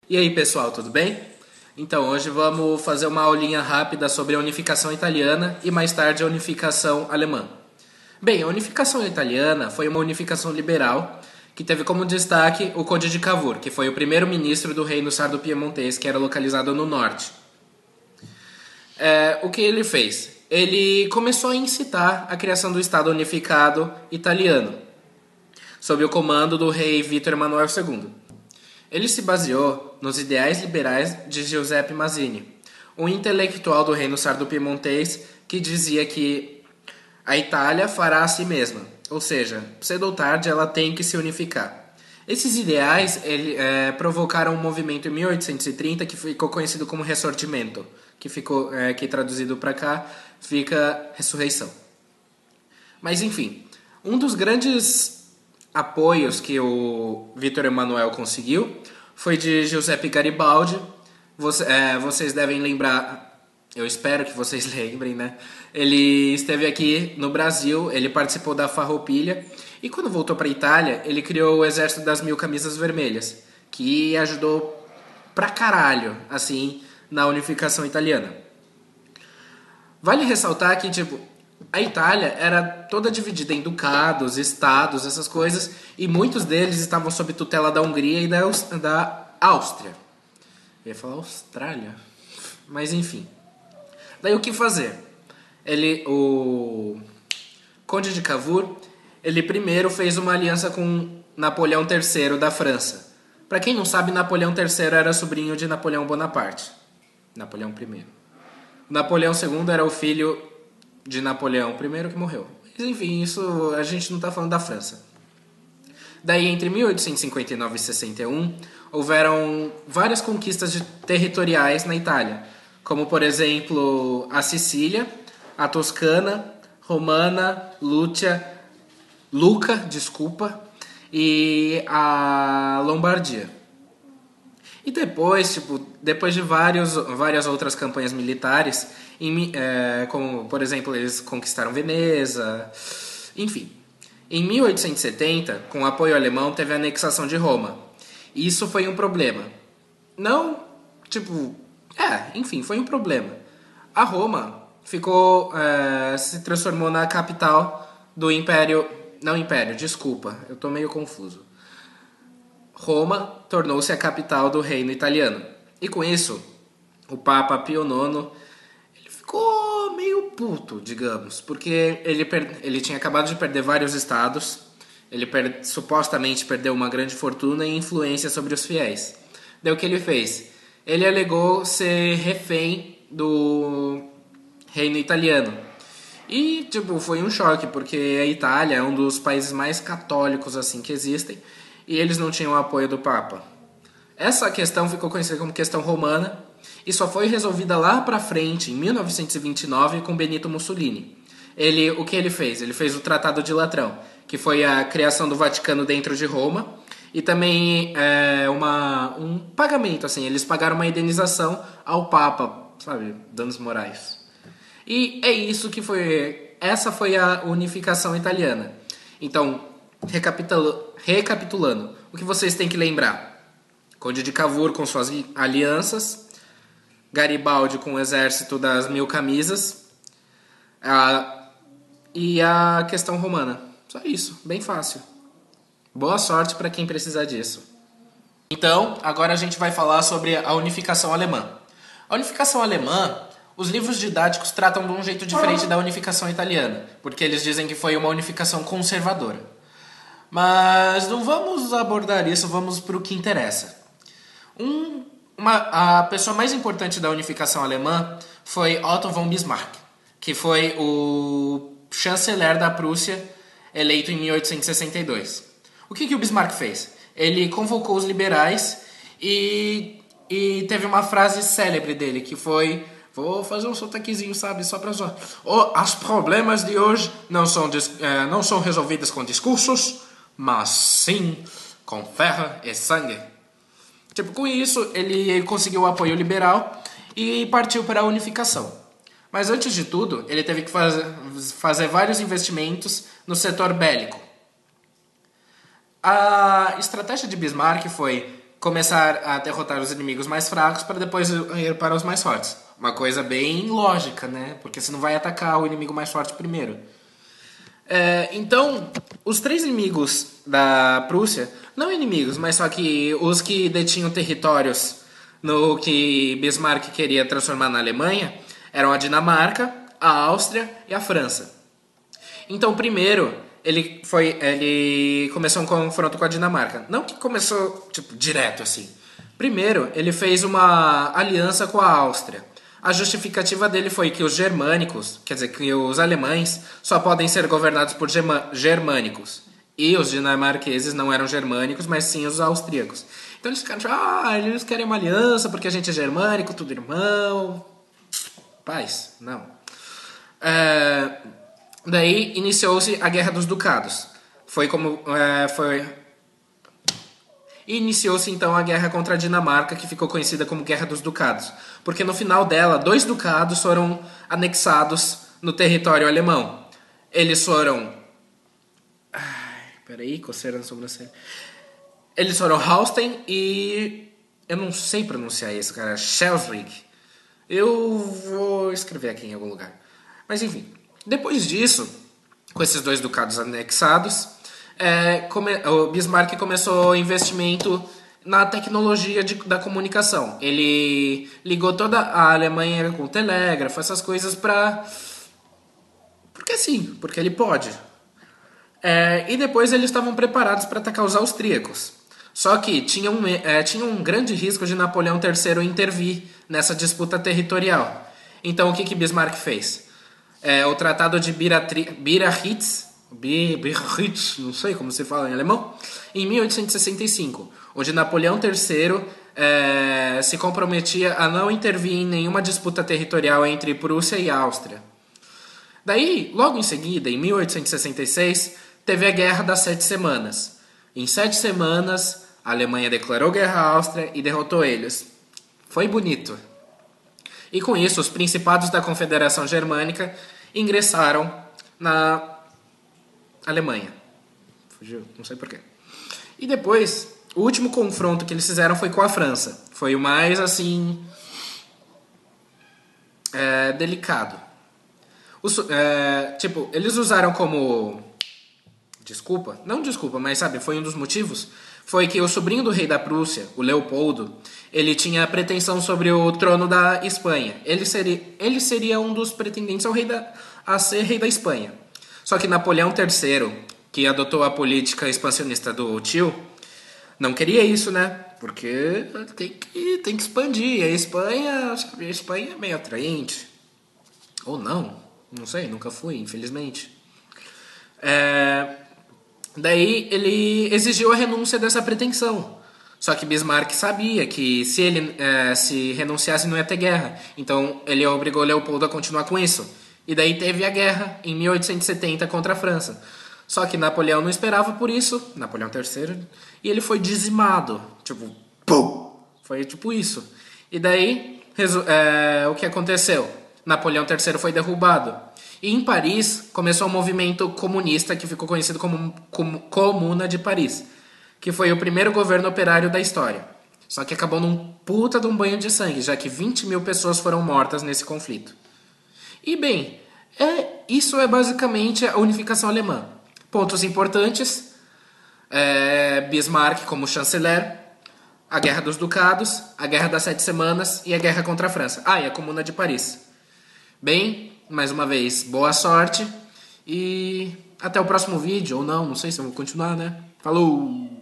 E aí pessoal, tudo bem? Então, hoje vamos fazer uma aulinha rápida sobre a unificação italiana e mais tarde a unificação alemã. Bem, a unificação italiana foi uma unificação liberal que teve como destaque o Conde de Cavour, que foi o primeiro ministro do reino sardo-piemontês, que era localizado no norte. O que ele fez? Ele começou a incitar a criação do Estado unificado italiano, sob o comando do rei Vítor Emanuel II. Ele se baseou nos ideais liberais de Giuseppe Mazzini, um intelectual do reino sardo-piemontês que dizia que a Itália fará a si mesma, ou seja, cedo ou tarde ela tem que se unificar. Esses ideais provocaram um movimento em 1830 que ficou conhecido como Ressorgimento, que traduzido para cá fica ressurreição. Mas enfim, um dos grandes apoios que o Vítor Emanuel conseguiu foi de Giuseppe Garibaldi. Vocês devem lembrar, eu espero que vocês lembrem, né? Ele esteve aqui no Brasil, ele participou da Farroupilha e quando voltou para a Itália, ele criou o Exército das Mil Camisas Vermelhas, que ajudou pra caralho, assim, na unificação italiana. Vale ressaltar que, a Itália era toda dividida em ducados, estados, essas coisas, e muitos deles estavam sob tutela da Hungria e da Áustria. Eu ia falar Austrália, mas enfim. Daí o que fazer? O Conde de Cavour, ele primeiro fez uma aliança com Napoleão III da França. Para quem não sabe, Napoleão III era sobrinho de Napoleão Bonaparte. Napoleão I. Napoleão II era o filho de Napoleão I que morreu. Mas enfim, isso a gente não está falando da França. Daí, entre 1859 e 61, houveram várias conquistas territoriais na Itália, como, por exemplo, a Sicília, a Toscana, Romana, Lucca, e a Lombardia. E depois de várias outras campanhas militares, como, por exemplo, eles conquistaram Veneza, enfim. Em 1870, com apoio alemão, teve a anexação de Roma. E isso foi um problema. Não, enfim, foi um problema. A Roma se transformou na capital do Império... Não Império, desculpa, eu tô meio confuso. Roma tornou-se a capital do reino italiano. E com isso, o Papa Pio IX ele ficou meio puto, digamos, porque ele tinha acabado de perder vários estados, ele supostamente perdeu uma grande fortuna e influência sobre os fiéis. Daí o que ele fez? Ele alegou ser refém do reino italiano. E, foi um choque, porque a Itália é um dos países mais católicos assim que existem, e eles não tinham o apoio do Papa. Essa questão ficou conhecida como questão romana e só foi resolvida lá pra frente, em 1929, com Benito Mussolini. O que ele fez? Ele fez o Tratado de Latrão, que foi a criação do Vaticano dentro de Roma, e também um pagamento, assim, eles pagaram uma indenização ao Papa, sabe, danos morais. E é isso que essa foi a unificação italiana. Então, recapitulando, o que vocês têm que lembrar? Conde de Cavour com suas alianças, Garibaldi com o exército das Mil Camisas, e a questão romana. Só isso, bem fácil. Boa sorte para quem precisar disso. Então, agora a gente vai falar sobre a unificação alemã. A unificação alemã, os livros didáticos tratam de um jeito diferente da unificação italiana, porque eles dizem que foi uma unificação conservadora. Mas não vamos abordar isso, vamos para o que interessa. A pessoa mais importante da unificação alemã foi Otto von Bismarck, que foi o chanceler da Prússia, eleito em 1862. O que o Bismarck fez? Ele convocou os liberais e teve uma frase célebre dele, que foi... Vou fazer um sotaquezinho, sabe? Só pra zoar. Os problemas de hoje não são resolvidos com discursos, mas sim com ferro e sangue. Com isso, ele conseguiu o apoio liberal e partiu para a unificação. Mas antes de tudo, ele teve que fazer vários investimentos no setor bélico. A estratégia de Bismarck foi começar a derrotar os inimigos mais fracos para depois ir para os mais fortes. Uma coisa bem lógica, né? Porque você não vai atacar o inimigo mais forte primeiro. Então, os três inimigos da Prússia, não inimigos, mas só que os que detinham territórios no que Bismarck queria transformar na Alemanha, eram a Dinamarca, a Áustria e a França. Então, primeiro, ele começou um confronto com a Dinamarca. Não que começou, direto assim. Primeiro, ele fez uma aliança com a Áustria. A justificativa dele foi que os germânicos, quer dizer, que os alemães só podem ser governados por germânicos. E os dinamarqueses não eram germânicos, mas sim os austríacos. Então eles ficaram tipo, eles querem uma aliança porque a gente é germânico, tudo irmão. Paz, não. Daí iniciou-se a Guerra dos Ducados. Iniciou-se então a guerra contra a Dinamarca, que ficou conhecida como Guerra dos Ducados, porque no final dela, 2 ducados foram anexados no território alemão. Eles foram... coceira na sobrancelha. Eles foram Holstein e... eu não sei pronunciar isso, cara. Schleswig. Eu vou escrever aqui em algum lugar. Mas enfim, depois disso, com esses 2 ducados anexados, o Bismarck começou o investimento na tecnologia da comunicação. Ele ligou toda a Alemanha com telégrafo, essas coisas porque sim, porque ele pode. E depois eles estavam preparados para atacar os austríacos. Só que tinha um grande risco de Napoleão III intervir nessa disputa territorial. Então o que Bismarck fez? O Tratado de Biarritz, não sei como se fala em alemão, em 1865, onde Napoleão III se comprometia a não intervir em nenhuma disputa territorial entre Prússia e Áustria. Daí, logo em seguida, em 1866, teve a Guerra das 7 Semanas. Em 7 semanas, a Alemanha declarou guerra à Áustria e derrotou eles. Foi bonito. E com isso, os principados da Confederação Germânica ingressaram na Alemanha. Fugiu, não sei porquê. E depois, o último confronto que eles fizeram foi com a França. Foi o mais, assim, delicado. Eles usaram como... não desculpa, mas sabe, foi um dos motivos. Foi que o sobrinho do rei da Prússia, o Leopoldo, ele tinha a pretensão sobre o trono da Espanha. Ele seria um dos pretendentes a ser rei da Espanha. Só que Napoleão III, que adotou a política expansionista do tio, não queria isso, né? Porque tem que expandir. A Espanha é meio atraente. Ou não sei, nunca fui, infelizmente. Daí ele exigiu a renúncia dessa pretensão. Só que Bismarck sabia que se ele se renunciasse não ia ter guerra. Então ele obrigou Leopoldo a continuar com isso. E daí teve a guerra em 1870 contra a França. Só que Napoleão não esperava por isso, Napoleão III, e ele foi dizimado. Pum! Foi tipo isso. E daí, o que aconteceu? Napoleão III foi derrubado. E em Paris começou um movimento comunista que ficou conhecido como Comuna de Paris, que foi o primeiro governo operário da história. Só que acabou num puta de um banho de sangue, já que 20 mil pessoas foram mortas nesse conflito. E bem, isso é basicamente a unificação alemã. Pontos importantes: Bismarck como chanceler, a Guerra dos Ducados, a Guerra das 7 Semanas e a Guerra contra a França. E a Comuna de Paris. Bem, mais uma vez, boa sorte e até o próximo vídeo, ou não sei se eu vou continuar, né? Falou!